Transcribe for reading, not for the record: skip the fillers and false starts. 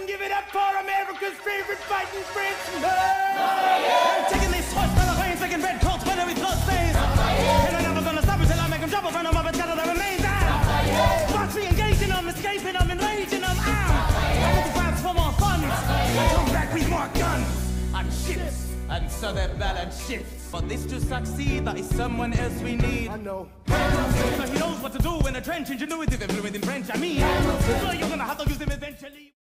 and give it up for America's favorite fighting Frenchman. I'm taking these horse by the veins, making red coats, whether he blood stains. And I'm never gonna stop until I make him jump over and I'm up and down to the remains. Watch me engaging them, escaping them, enraging them. I will fight for more fun. Come back with more guns and ships. And so that balance shifts. For this to succeed, there is someone else we need. I know. So he knows what to do in a trench. Ingenuity, they're fluent in French. I mean, so you're gonna have to use him eventually.